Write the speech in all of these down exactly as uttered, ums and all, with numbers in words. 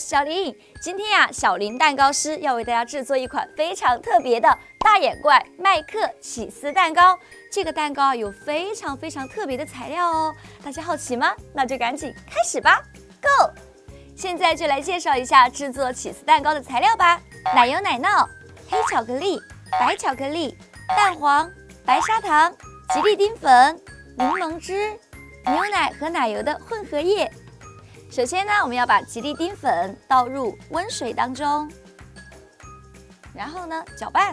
小林。今天呀、啊，小林蛋糕师要为大家制作一款非常特别的大眼怪麦克起司蛋糕。这个蛋糕有非常非常特别的材料哦，大家好奇吗？那就赶紧开始吧 ，Go！ 现在就来介绍一下制作起司蛋糕的材料吧：奶油奶酪、黑巧克力、白巧克力、蛋黄、白砂糖、吉利丁粉、柠檬汁、牛奶和奶油的混合液。首先呢，我们要把吉利丁粉倒入温水当中，然后呢搅拌。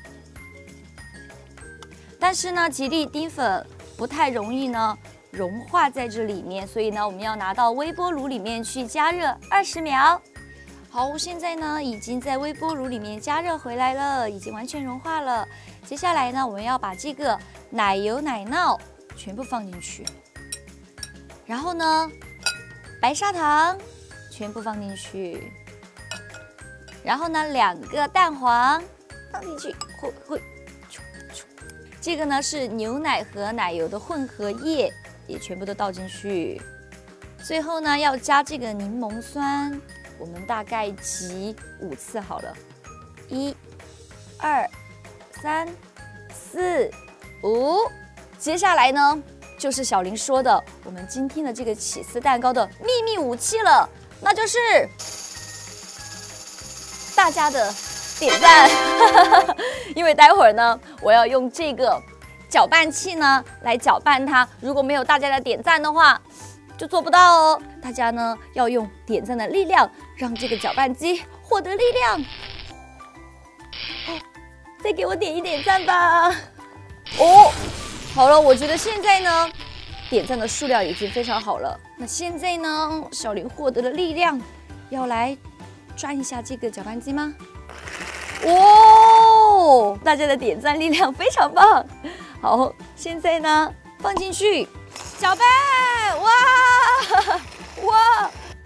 但是呢，吉利丁粉不太容易呢融化在这里面，所以呢，我们要拿到微波炉里面去加热二十秒。好，现在呢已经在微波炉里面加热回来了，已经完全融化了。接下来呢，我们要把这个奶油奶酪全部放进去，然后呢，白砂糖全部放进去，然后呢，两个蛋黄放进去，会会，这个呢是牛奶和奶油的混合液，也全部都倒进去。最后呢，要加这个柠檬酸，我们大概挤五次好了，一、二、三、四、五。接下来呢，就是小林说的，我们今天的这个起司蛋糕的秘密武器了，那就是大家的点赞。因为待会儿呢，我要用这个搅拌器呢来搅拌它，如果没有大家的点赞的话，就做不到哦。大家呢要用点赞的力量，让这个搅拌机获得力量。哦，再给我点一点赞吧。哦。好了，我觉得现在呢，点赞的数量已经非常好了。那现在呢，小林获得了力量，要来转一下这个搅拌机吗？哦，大家的点赞力量非常棒。好，现在呢，放进去，搅拌，哇哇！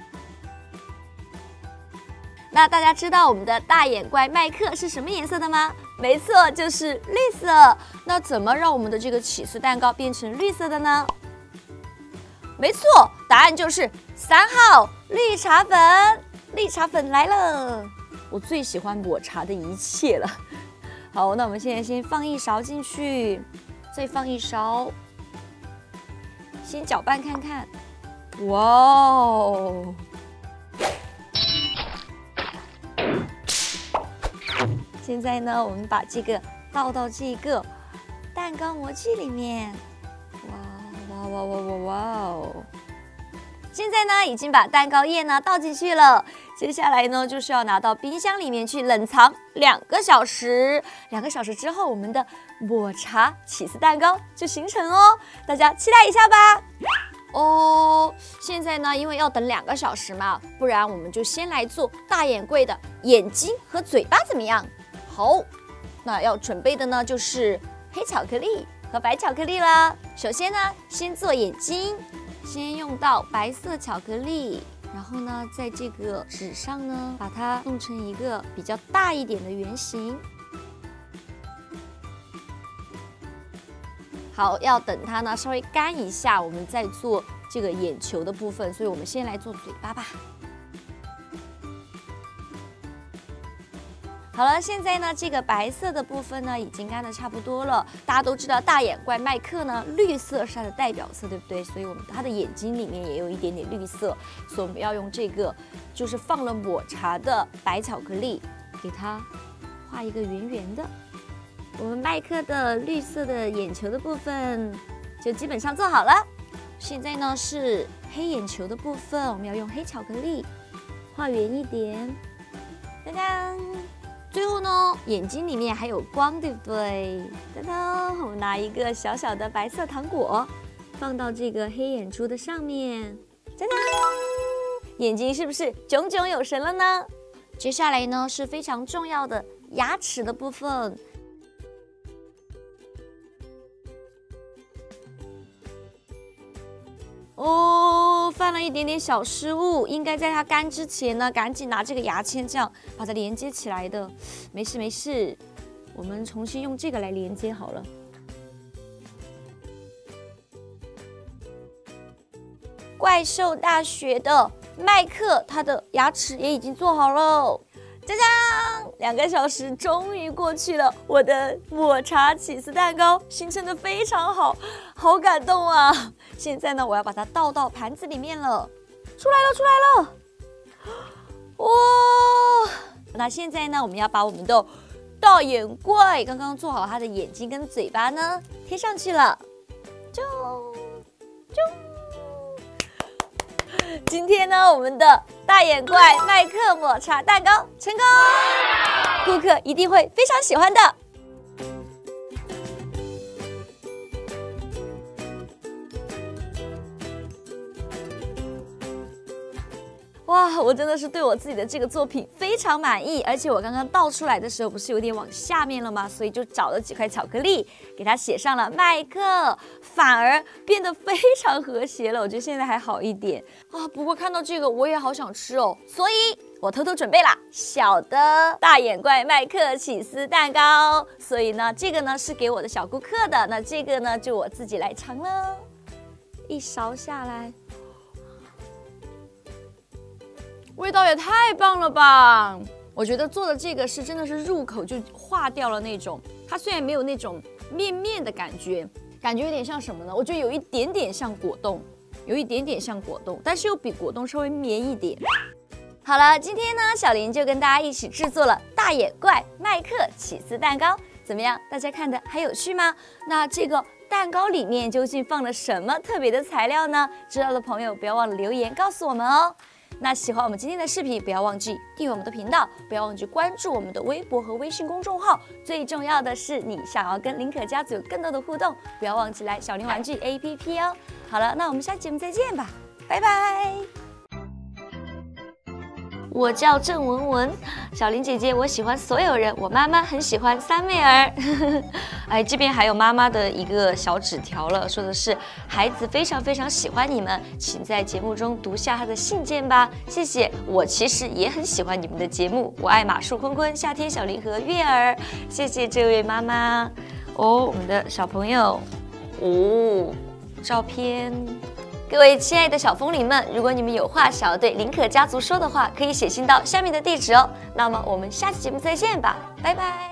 那大家知道我们的大眼怪麦克是什么颜色的吗？没错，就是绿色。那怎么让我们的这个起司蛋糕变成绿色的呢？没错，答案就是三号绿茶粉。绿茶粉来了，我最喜欢抹茶的一切了。好，那我们现在先放一勺进去，再放一勺，先搅拌看看。哇哦！现在呢，我们把这个倒到这个蛋糕模具里面，哇哇哇哇哇哇哦！现在呢，已经把蛋糕液呢倒进去了。接下来呢，就是要拿到冰箱里面去冷藏两个小时。两个小时之后，我们的抹茶起司蛋糕就形成哦。大家期待一下吧。哦，现在呢，因为要等两个小时嘛，不然我们就先来做大眼怪的眼睛和嘴巴，怎么样？好，那要准备的呢就是黑巧克力和白巧克力啦。首先呢，先做眼睛，先用到白色巧克力，然后呢，在这个纸上呢，把它弄成一个比较大一点的圆形。好，要等它呢稍微干一下，我们再做这个眼球的部分。所以我们先来做嘴巴吧。好了，现在呢，这个白色的部分呢已经干得差不多了。大家都知道大眼怪麦克呢，绿色是它的代表色，对不对？所以我们它的眼睛里面也有一点点绿色，所以我们要用这个，就是放了抹茶的白巧克力，给它画一个圆圆的。我们麦克的绿色的眼球的部分就基本上做好了。现在呢是黑眼球的部分，我们要用黑巧克力画圆一点，当当。最后呢，眼睛里面还有光，对不对？当当，我们拿一个小小的白色糖果，放到这个黑眼珠的上面，当当，眼睛是不是炯炯有神了呢？接下来呢是非常重要的牙齿的部分。哦，犯了一点点小失误，应该在它干之前呢，赶紧拿这个牙签这样把它连接起来的。没事没事，我们重新用这个来连接好了。怪兽大学的麦克，他的牙齿也已经做好了。짜잔！两个小时终于过去了，我的抹茶起司蛋糕形成的非常好，好感动啊！现在呢，我要把它倒到盘子里面了，出来了，出来了！哇！那现在呢，我们要把我们的大眼怪刚刚做好它的眼睛跟嘴巴呢贴上去了，就就。今天呢，我们的大眼怪麦克抹茶蛋糕成功，顾客一定会非常喜欢的。哇，我真的是对我自己的这个作品非常满意，而且我刚刚倒出来的时候不是有点往下面了吗？所以就找了几块巧克力，给它写上了麦克，反而变得非常和谐了。我觉得现在还好一点啊。不过看到这个我也好想吃哦，所以我偷偷准备啦小的大眼怪麦克起司蛋糕。所以呢，这个呢是给我的小顾客的，那这个呢就我自己来尝了，一勺下来。味道也太棒了吧！我觉得做的这个是真的是入口就化掉了那种，它虽然没有那种面面的感觉，感觉有点像什么呢？我觉得有一点点像果冻，有一点点像果冻，但是又比果冻稍微绵一点。好了，今天呢，小林就跟大家一起制作了大眼怪麦克起司蛋糕，怎么样？大家看的还有趣吗？那这个蛋糕里面究竟放了什么特别的材料呢？知道的朋友不要忘了留言告诉我们哦。那喜欢我们今天的视频，不要忘记订阅我们的频道，不要忘记关注我们的微博和微信公众号。最重要的是，你想要跟林可家族有更多的互动，不要忘记来小林玩具 A P P 哦。好了，那我们下期节目再见吧，拜拜。我叫郑文文，小林姐姐，我喜欢所有人，我妈妈很喜欢三妹儿。哎，这边还有妈妈的一个小纸条了，说的是孩子非常非常喜欢你们，请在节目中读下他的信件吧，谢谢。我其实也很喜欢你们的节目，我爱马术坤坤、夏天小林和月儿，谢谢这位妈妈。哦，我们的小朋友，哦，照片。各位亲爱的小风铃们，如果你们有话想要对林可家族说的话，可以写信到下面的地址哦。那么我们下期节目再见吧，拜拜。